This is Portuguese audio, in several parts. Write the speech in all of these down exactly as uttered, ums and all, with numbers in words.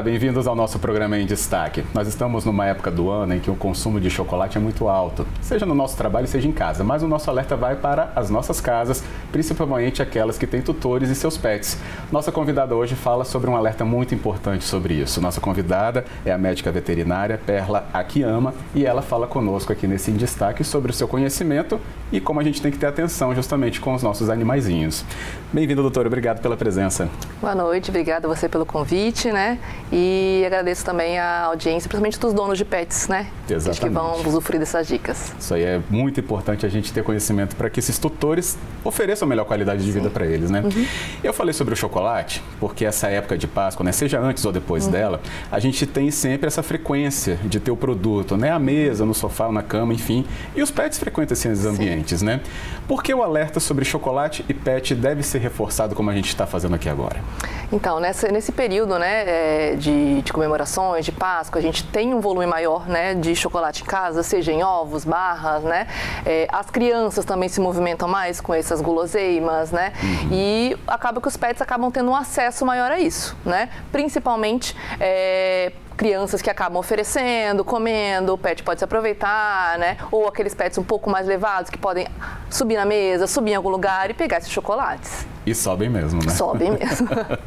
Olá, bem-vindos ao nosso programa Em Destaque. Nós estamos numa época do ano em que o consumo de chocolate é muito alto, seja no nosso trabalho, seja em casa, mas o nosso alerta vai para as nossas casas, principalmente aquelas que têm tutores e seus pets. Nossa convidada hoje fala sobre um alerta muito importante sobre isso. Nossa convidada é a médica veterinária Perla Akiyama e ela fala conosco aqui nesse Em Destaque sobre o seu conhecimento e como a gente tem que ter atenção justamente com os nossos animaizinhos. Bem-vinda, doutora. Obrigado pela presença. Boa noite, obrigada a você pelo convite, né? E agradeço também a audiência, principalmente dos donos de pets, né? Exatamente. Que vão usufruir dessas dicas. Isso aí é muito importante a gente ter conhecimento para que esses tutores ofereçam a melhor qualidade de vida para eles, né? Uhum. Eu falei sobre o chocolate, porque essa época de Páscoa, né, seja antes ou depois uhum. dela, a gente tem sempre essa frequência de ter o produto, né? A mesa, no sofá, na cama, enfim. E os pets frequentam esses ambientes, Sim. né? Por que o alerta sobre chocolate e pet deve ser reforçado como a gente está fazendo aqui agora? Então, nessa, nesse período, né, de, de comemorações, de Páscoa, a gente tem um volume maior, né, de chocolate em casa, seja em ovos, barras, né? É, as crianças também se movimentam mais com essas guloseimas, né? Uhum. E acaba que os pets acabam tendo um acesso maior a isso, né? Principalmente é, crianças que acabam oferecendo, comendo, o pet pode se aproveitar, né? Ou aqueles pets um pouco mais levados que podem subir na mesa, subir em algum lugar e pegar esses chocolates. E sobem mesmo, né? Sobem mesmo.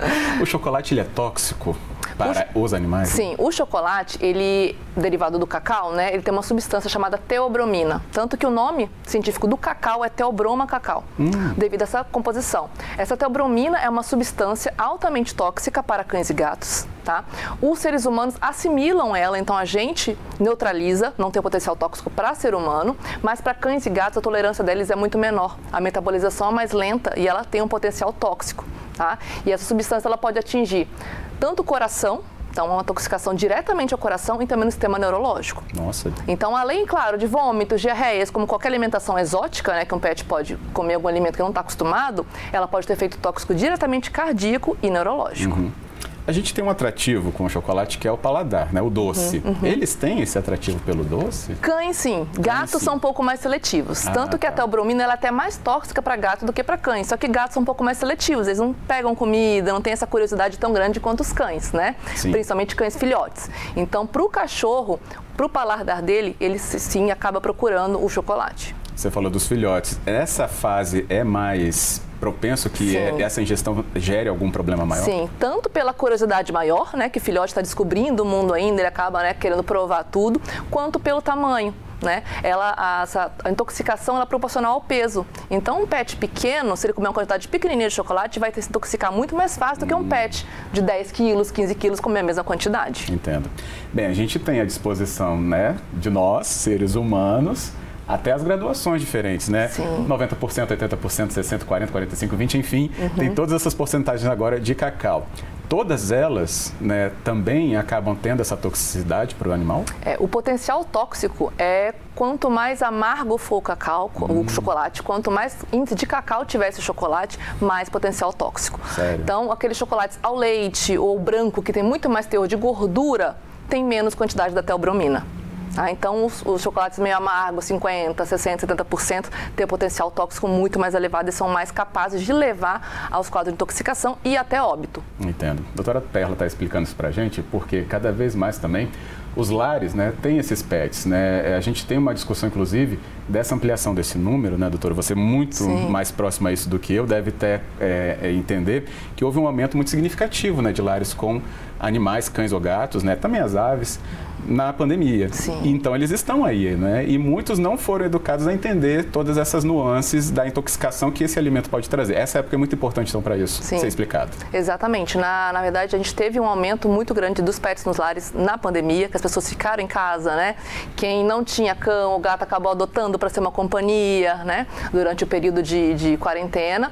O chocolate, ele é tóxico para o, os animais? Sim, o chocolate, ele, derivado do cacau, né? Ele tem uma substância chamada teobromina. Tanto que o nome científico do cacau é teobroma cacau, hum. devido a essa composição. Essa teobromina é uma substância altamente tóxica para cães e gatos, tá? Os seres humanos assimilam ela, então a gente neutraliza, não tem potencial tóxico para ser humano, mas para cães e gatos a tolerância deles é muito menor. A metabolização é mais lenta e ela tem um potencial tóxico, tá? E essa substância ela pode atingir tanto o coração, então uma intoxicação diretamente ao coração e também no sistema neurológico. Nossa. Então, além, claro, de vômitos, diarreias, como qualquer alimentação exótica, né, que um pet pode comer algum alimento que não está acostumado, ela pode ter efeito tóxico diretamente cardíaco e neurológico. Uhum. A gente tem um atrativo com o chocolate que é o paladar, né? O doce. Uhum, uhum. Eles têm esse atrativo pelo doce? Cães, sim. Gatos sim. são um pouco mais seletivos. Ah, Tanto que tá. a teobromina ela é até mais tóxica para gato do que para cães. Só que gatos são um pouco mais seletivos. Eles não pegam comida, não têm essa curiosidade tão grande quanto os cães, né? Sim. Principalmente cães filhotes. Então, para o cachorro, para o paladar dele, ele sim acaba procurando o chocolate. Você falou dos filhotes. Essa fase é mais propenso que é, essa ingestão gere algum problema maior? Sim, tanto pela curiosidade maior, né, que o filhote está descobrindo o mundo ainda, ele acaba, né, querendo provar tudo, quanto pelo tamanho. Né? Ela, a, essa, a intoxicação ela é proporcional ao peso. Então, um pet pequeno, se ele comer uma quantidade pequenininha de chocolate, vai ter se intoxicar muito mais fácil do que um pet de dez quilos, quinze quilos, comer a mesma quantidade. Entendo. Bem, a gente tem à disposição, né, de nós, seres humanos, até as graduações diferentes, né? Sim. noventa por cento, oitenta por cento, sessenta por cento, quarenta por cento, quarenta e cinco por cento, enfim, uhum. tem todas essas porcentagens agora de cacau. Todas elas, né, também acabam tendo essa toxicidade para o animal? É, o potencial tóxico é quanto mais amargo for o cacau, hum. o chocolate, quanto mais índice de cacau tiver esse chocolate, mais potencial tóxico. Sério? Então, aqueles chocolates ao leite ou branco, que tem muito mais teor de gordura, tem menos quantidade da teobromina. Ah, então, os, os chocolates meio amargos, cinquenta, sessenta, setenta por cento, têm um potencial tóxico muito mais elevado e são mais capazes de levar aos quadros de intoxicação e até óbito. Entendo. A doutora Perla está explicando isso para a gente porque cada vez mais também os lares, né, têm esses pets, né? A gente tem uma discussão, inclusive, dessa ampliação desse número, né, doutora? Você muito Sim. mais próximo a isso do que eu, deve até é, entender que houve um aumento muito significativo, né, de lares com animais, cães ou gatos, né? Também as aves, na pandemia. Sim. Então, eles estão aí, né? E muitos não foram educados a entender todas essas nuances da intoxicação que esse alimento pode trazer. Essa época é muito importante, então, para isso Sim. ser explicado. Exatamente. Na, na verdade, a gente teve um aumento muito grande dos pets nos lares na pandemia, que as pessoas ficaram em casa, né? Quem não tinha cão, o gato acabou adotando para ser uma companhia, né? Durante o período de, de quarentena.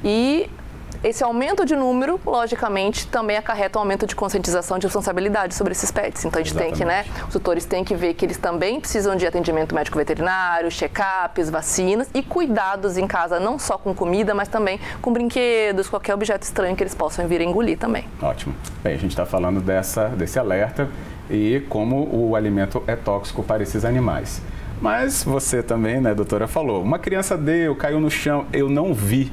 E esse aumento de número, logicamente, também acarreta um aumento de conscientização de responsabilidade sobre esses pets. Então, a gente Exatamente. tem que, né, os tutores têm que ver que eles também precisam de atendimento médico veterinário, check-ups, vacinas e cuidados em casa, não só com comida, mas também com brinquedos, qualquer objeto estranho que eles possam vir a engolir também. Ótimo. Bem, a gente está falando dessa, desse alerta e como o alimento é tóxico para esses animais. Mas você também, né, doutora, falou, uma criança deu, caiu no chão, eu não vi.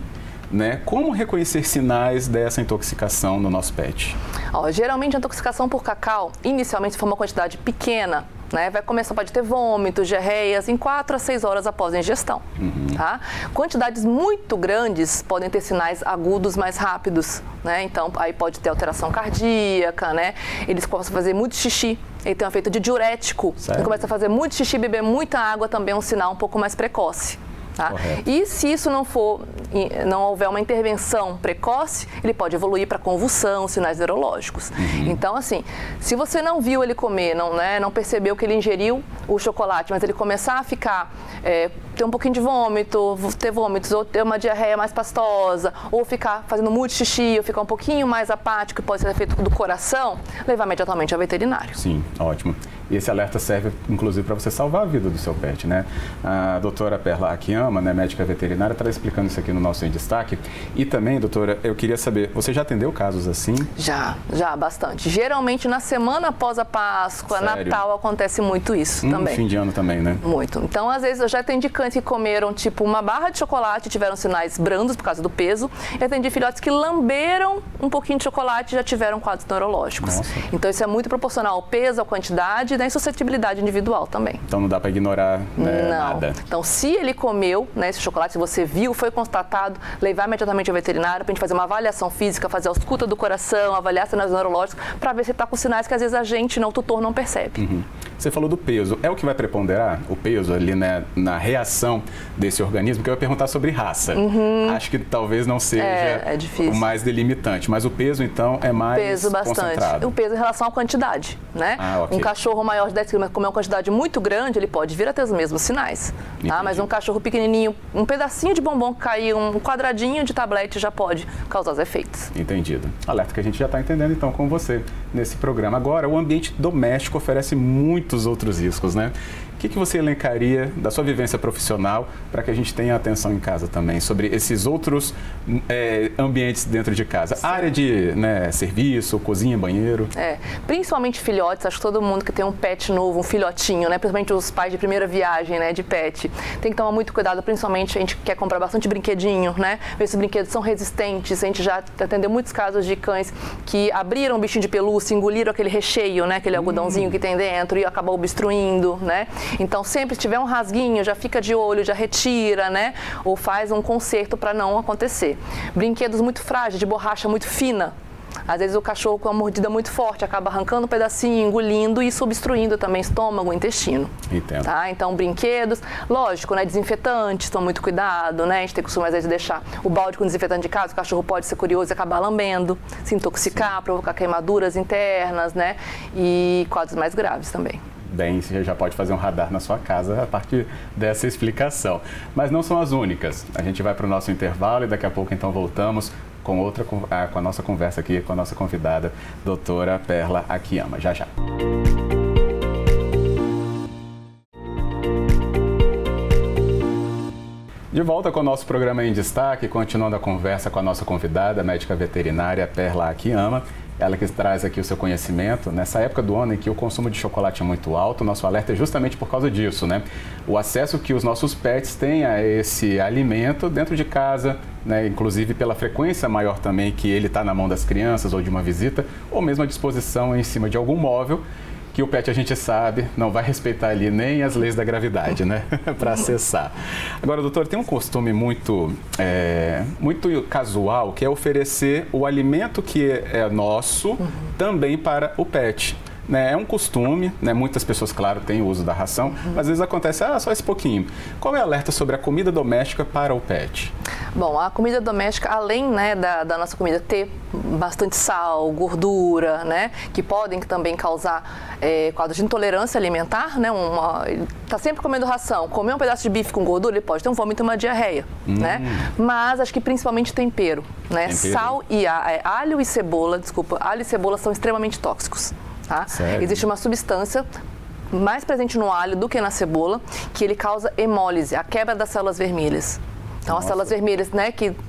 né? Como reconhecer sinais dessa intoxicação no nosso pet? Ó, geralmente a intoxicação por cacau, inicialmente se for uma quantidade pequena, né, vai começar, pode ter vômitos, diarreias em quatro a seis horas após a ingestão. Uhum. Tá? Quantidades muito grandes podem ter sinais agudos mais rápidos, né? Então aí pode ter alteração cardíaca, né? Eles começam a fazer muito xixi, ele tem um efeito de diurético. Ele começa a fazer muito xixi, beber muita água também é um sinal um pouco mais precoce. Tá? E se isso não for, não houver uma intervenção precoce, ele pode evoluir para convulsão, sinais neurológicos. Uhum. Então, assim, se você não viu ele comer, não, né, não percebeu que ele ingeriu o chocolate, mas ele começar a ficar, é, ter um pouquinho de vômito, ter vômitos, ou ter uma diarreia mais pastosa, ou ficar fazendo muito xixi, ou ficar um pouquinho mais apático, que pode ser efeito do coração, levar imediatamente ao veterinário. Sim, ótimo. E esse alerta serve, inclusive, para você salvar a vida do seu pet, né? A doutora Perla Akiyama, né, médica veterinária, está explicando isso aqui no nosso Em Destaque. E também, doutora, eu queria saber, você já atendeu casos assim? Já, já, bastante. Geralmente, na semana após a Páscoa, Sério? Natal, acontece muito isso hum, também. Fim de ano também, né? Muito. Então, às vezes, eu já atendi cães que comeram, tipo, uma barra de chocolate e tiveram sinais brandos por causa do peso. E atendi filhotes que lamberam um pouquinho de chocolate e já tiveram quadros neurológicos. Nossa. Então, isso é muito proporcional ao peso, à quantidade e à insuscetibilidade individual também. Então, não dá para ignorar, né, não. nada. Então, se ele comeu, né, esse chocolate, se você viu, foi constatado, levar imediatamente ao veterinário para a gente fazer uma avaliação física, fazer a ausculta do coração, avaliar sinais neurológicos, para ver se está com sinais que às vezes a gente, não, o tutor, não percebe. Uhum. Você falou do peso. É o que vai preponderar? O peso ali, né, na reação desse organismo? Porque eu ia perguntar sobre raça. Uhum. Acho que talvez não seja é, é o mais delimitante. Mas o peso, então, é mais peso bastante. Concentrado. O peso em relação à quantidade, né? Ah, okay. Um cachorro maior de dez quilos, comer uma quantidade muito grande, ele pode vir a ter os mesmos sinais. Tá? Mas um cachorro pequenininho, um pedacinho de bombom que cair, um quadradinho de tablete já pode causar os efeitos. Entendido. Alerta que a gente já está entendendo, então, com você nesse programa. Agora, o ambiente doméstico oferece muitos outros riscos, né? O que, que você elencaria da sua vivência profissional para que a gente tenha atenção em casa também sobre esses outros é, ambientes dentro de casa? Sim. Área de, né, serviço, cozinha, banheiro. É, principalmente filhotes, acho que todo mundo que tem um pet novo, um filhotinho, né, principalmente os pais de primeira viagem, né, de pet, tem que tomar muito cuidado, principalmente a gente quer comprar bastante brinquedinho, né, ver se os brinquedos são resistentes. A gente já atendeu muitos casos de cães que abriram o bichinho de pelúcia, engoliram aquele recheio, né, aquele hum. algodãozinho que tem dentro e acabou obstruindo, né. Então, sempre se tiver um rasguinho, já fica de olho, já retira, né? Ou faz um conserto para não acontecer. Brinquedos muito frágeis, de borracha muito fina. Às vezes o cachorro com uma mordida muito forte acaba arrancando um pedacinho, engolindo e isso obstruindo também estômago, intestino. Entendo. Tá? Então, brinquedos, lógico, né? Desinfetantes, toma muito cuidado, né? A gente tem costume às vezes deixar o balde com desinfetante de casa, o cachorro pode ser curioso e acabar lambendo, se intoxicar, Sim. provocar queimaduras internas, né? E quadros mais graves também. Bem, você já pode fazer um radar na sua casa a partir dessa explicação. Mas não são as únicas. A gente vai para o nosso intervalo e daqui a pouco então voltamos com outra com a nossa conversa aqui com a nossa convidada, doutora Perla Akiyama. Já já. De volta com o nosso programa Em Destaque, continuando a conversa com a nossa convidada, a médica veterinária Perla Akiyama. Ela que traz aqui o seu conhecimento. Nessa época do ano em que o consumo de chocolate é muito alto, nosso alerta é justamente por causa disso, né? O acesso que os nossos pets têm a esse alimento dentro de casa, né? Inclusive pela frequência maior também que ele está na mão das crianças ou de uma visita, ou mesmo à disposição em cima de algum móvel, que o pet, a gente sabe, não vai respeitar ali nem as leis da gravidade, né? Para acessar. Agora, doutor, tem um costume muito, é, muito casual, que é oferecer o alimento que é nosso uhum. também para o pet. Né, é um costume, né, muitas pessoas, claro, têm o uso da ração, uhum. mas às vezes acontece, ah, só esse pouquinho. Qual é o alerta sobre a comida doméstica para o pet? Bom, a comida doméstica, além, né, da, da nossa comida ter bastante sal, gordura, né, que podem também causar é, quadros de intolerância alimentar, né, uma, ele está sempre comendo ração, comer um pedaço de bife com gordura, ele pode ter um vômito e uma diarreia, hum. né, mas acho que principalmente tempero, né, tempero. Sal e a, alho e cebola, desculpa, alho e cebola são extremamente tóxicos. Tá? Existe uma substância mais presente no alho do que na cebola, que ele causa hemólise, a quebra das células vermelhas. Então, Nossa. As células vermelhas, né, que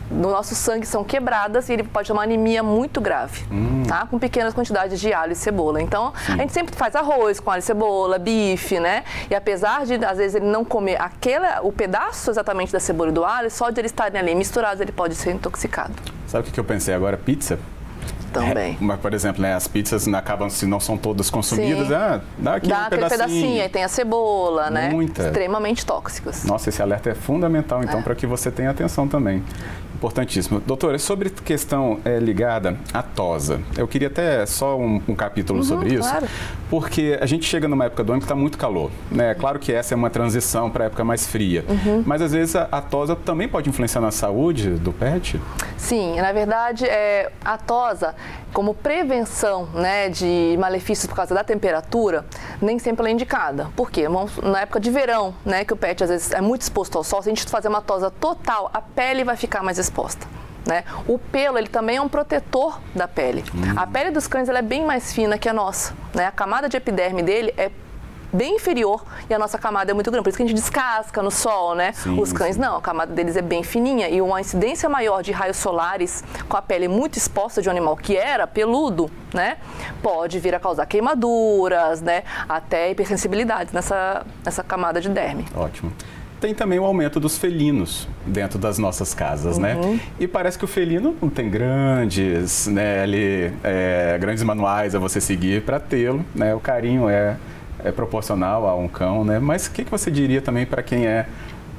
no nosso sangue são quebradas e ele pode ter uma anemia muito grave, hum. tá? Com pequenas quantidades de alho e cebola. Então, Sim. a gente sempre faz arroz com alho e cebola, bife, né? E apesar de, às vezes, ele não comer aquela, o pedaço exatamente da cebola e do alho, só de eles estarem ali misturados, ele pode ser intoxicado. Sabe o que eu pensei agora? Pizza? Também. É, mas, por exemplo, né, as pizzas acabam, se não são todas consumidas, ah, dá aqui dá um aquele pedacinho. pedacinho, aí tem a cebola, né? Muita. Extremamente tóxicos. Nossa, esse alerta é fundamental, então, é. para que você tenha atenção também. Importantíssimo. Doutora, sobre questão é, ligada à tosa, eu queria até só um, um capítulo uhum, sobre isso, claro. Porque a gente chega numa época do ano que está muito calor, né? Claro que essa é uma transição para a época mais fria, uhum. mas às vezes a, a tosa também pode influenciar na saúde do pet? Sim, na verdade, é, a tosa, como prevenção, né, de malefícios por causa da temperatura, nem sempre ela é indicada. Por quê? Na época de verão, né, que o pet às vezes é muito exposto ao sol, se a gente fazer uma tosa total, a pele vai ficar mais exposta. Né? O pelo, ele também é um protetor da pele. Hum. A pele dos cães ela é bem mais fina que a nossa. Né? A camada de epiderme dele é bem inferior e a nossa camada é muito grande. Por isso que a gente descasca no sol, né? Sim, Os cães sim. não, a camada deles é bem fininha e uma incidência maior de raios solares com a pele muito exposta de um animal que era peludo, né? Pode vir a causar queimaduras, né? Até hipersensibilidade nessa, nessa camada de derme. Ótimo. Tem também o aumento dos felinos dentro das nossas casas, uhum. né? E parece que o felino não tem grandes, né, ali, é, grandes manuais a você seguir para tê-lo, né? O carinho é, é proporcional a um cão, né? Mas o que, que você diria também para quem é,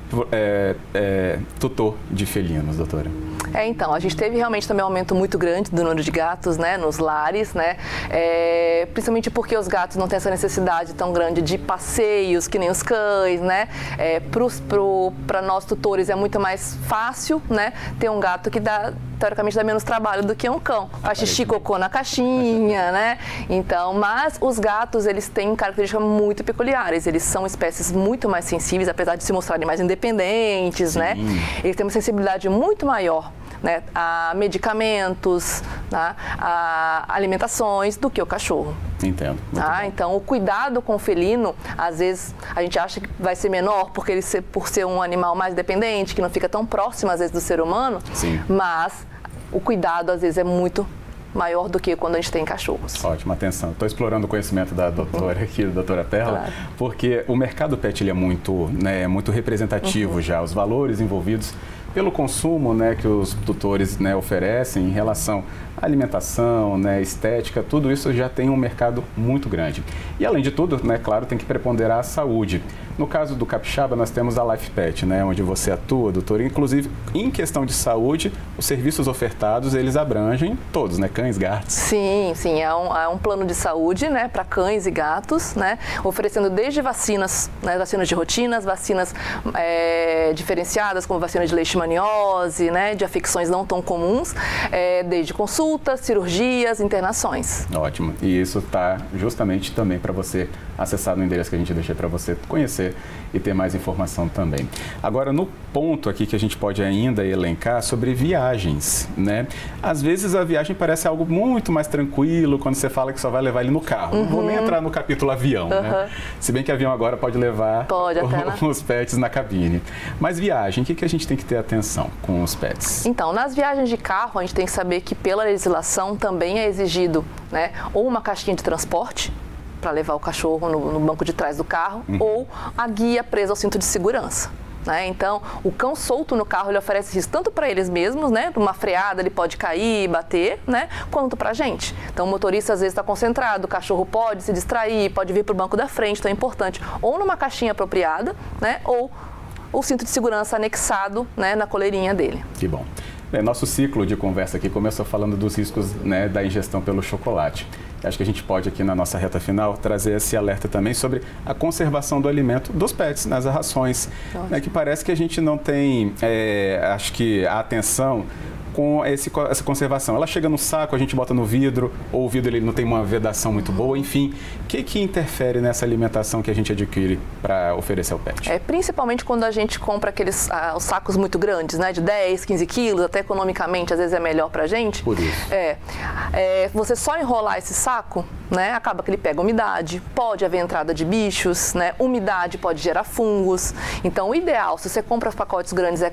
é, é tutor de felinos, doutora? É, então, a gente teve realmente também um aumento muito grande do número de gatos, né, nos lares, né, é, principalmente porque os gatos não têm essa necessidade tão grande de passeios que nem os cães, né, é, para nós tutores é muito mais fácil, né, ter um gato que dá, teoricamente dá menos trabalho do que um cão, faz xixi, cocô na caixinha, né, então, mas os gatos, eles têm características muito peculiares, eles são espécies muito mais sensíveis, apesar de se mostrarem mais independentes, Sim. né, eles têm uma sensibilidade muito maior, né, a medicamentos, né, a alimentações do que o cachorro. Entendo. Ah, então, o cuidado com o felino, às vezes a gente acha que vai ser menor porque ele ser, por ser um animal mais dependente, que não fica tão próximo às vezes do ser humano, Sim. mas o cuidado às vezes é muito maior do que quando a gente tem cachorros. Ótima atenção. Estou explorando o conhecimento da doutora aqui, da doutora Perla, claro. porque o mercado pet ele é muito, né, muito representativo uhum. já, os valores envolvidos pelo consumo, né, que os tutores, né, oferecem em relação à alimentação, né, estética, tudo isso já tem um mercado muito grande. E além de tudo, né, claro, tem que preponderar a saúde. No caso do Capixaba, nós temos a Life Pet, né, onde você atua, doutor. Inclusive, em questão de saúde, os serviços ofertados, eles abrangem todos, né, cães, gatos. Sim, sim, é um, é um plano de saúde, né, para cães e gatos, né, oferecendo desde vacinas, né, vacinas de rotinas, vacinas é, diferenciadas, como vacina de leishmaniose, né, de afecções não tão comuns, é, desde consultas, cirurgias, internações. Ótimo. E isso está justamente também para você acessar no endereço que a gente deixei para você conhecer e ter mais informação também. Agora, no ponto aqui que a gente pode ainda elencar sobre viagens, né? Às vezes a viagem parece algo muito mais tranquilo quando você fala que só vai levar ele no carro. Uhum. Não vou nem entrar no capítulo avião, uhum. né? Se bem que avião agora pode levar pode, até, né? os pets na cabine. Mas viagem, o que, que a gente tem que ter atenção com os pets? Então, nas viagens de carro, a gente tem que saber que pela legislação também é exigido, né, ou uma caixinha de transporte, para levar o cachorro no, no banco de trás do carro, uhum. ou a guia presa ao cinto de segurança. Né? Então, o cão solto no carro, ele oferece risco tanto para eles mesmos, né? Uma freada, ele pode cair, bater, né? Quanto para a gente. Então, o motorista às vezes está concentrado, o cachorro pode se distrair, pode vir para o banco da frente, então é importante ou numa caixinha apropriada, né? Ou o cinto de segurança anexado, né, na coleirinha dele. Que bom. Bem, nosso ciclo de conversa aqui começou falando dos riscos, né, da ingestão pelo chocolate. Acho que a gente pode aqui na nossa reta final trazer esse alerta também sobre a conservação do alimento dos pets nas rações, né, que parece que a gente não tem, é, acho que a atenção com esse, essa conservação. Ela chega no saco, a gente bota no vidro, ou o vidro ele não tem uma vedação muito boa, enfim. O que, que interfere nessa alimentação que a gente adquire para oferecer ao pet? É, principalmente quando a gente compra aqueles ah, os sacos muito grandes, né, de dez, quinze quilos, até economicamente, às vezes é melhor para a gente. Por isso. É, é, você só enrolar esse saco, né, acaba que ele pega umidade, pode haver entrada de bichos, né, umidade pode gerar fungos. Então, o ideal, se você compra os pacotes grandes, é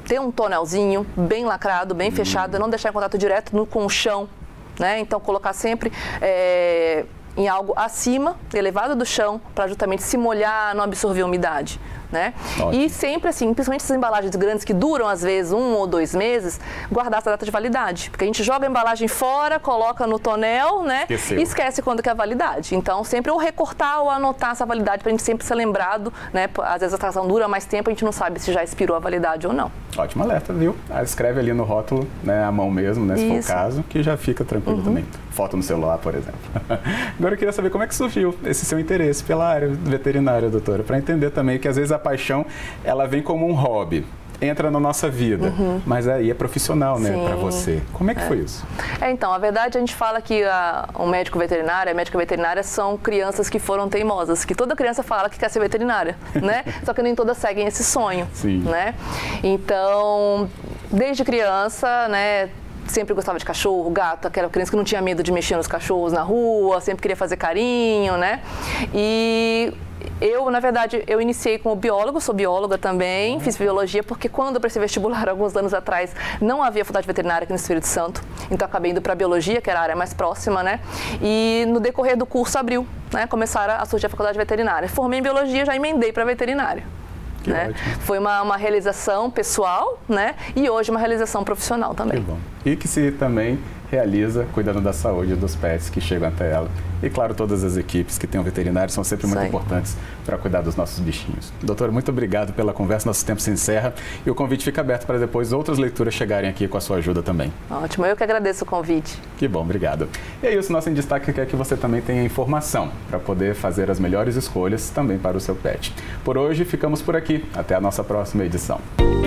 ter um tonelzinho bem lacrado, bem hum. fechado, não deixar em contato direto no, com o chão, né? Então, colocar sempre é, em algo acima, elevado do chão, para justamente se molhar, não absorver umidade. Né? E sempre assim, principalmente essas embalagens grandes que duram às vezes um ou dois meses, guardar essa data de validade, porque a gente joga a embalagem fora, coloca no tonel, né? E esquece quando que é a validade. Então sempre ou recortar ou anotar essa validade para a gente sempre ser lembrado, né? Às vezes a tração dura mais tempo, a gente não sabe se já expirou a validade ou não. Ótimo alerta, viu? Ah, escreve ali no rótulo, né, à mão mesmo, né, se Isso. for o caso, que já fica tranquilo uhum. também. Foto no celular, por exemplo. Agora eu queria saber como é que surgiu esse seu interesse pela área veterinária, doutora, para entender também que às vezes a paixão, ela vem como um hobby, entra na nossa vida, uhum. mas aí é profissional, né, para você. Como é que é. foi isso? É, então, a verdade, a gente fala que a, o médico veterinário, a médica veterinária são crianças que foram teimosas, que toda criança fala que quer ser veterinária, né? Só que nem todas seguem esse sonho, Sim. né? Então, desde criança, né, sempre gostava de cachorro, gato, aquela criança que não tinha medo de mexer nos cachorros na rua, sempre queria fazer carinho, né? E eu, na verdade, eu iniciei como biólogo, sou bióloga também, uhum. fiz biologia, porque quando eu prestei vestibular, alguns anos atrás, não havia faculdade veterinária aqui no Espírito Santo, então acabei indo para biologia, que era a área mais próxima, né? E no decorrer do curso abriu, né? Começaram a surgir a faculdade veterinária. Formei em biologia, já emendei para veterinária. Né? Foi uma, uma realização pessoal, né? E hoje uma realização profissional também. Que bom. E que se também realiza cuidando da saúde dos pets que chegam até ela. E claro, todas as equipes que têm um veterinário são sempre muito Sim. importantes para cuidar dos nossos bichinhos. Doutora, muito obrigado pela conversa, nosso tempo se encerra e o convite fica aberto para depois outras leituras chegarem aqui com a sua ajuda também. Ótimo, eu que agradeço o convite. Que bom, obrigado. E aí, o nosso Em Destaque quer que você também tenha informação para poder fazer as melhores escolhas também para o seu pet. Por hoje, ficamos por aqui. Até a nossa próxima edição.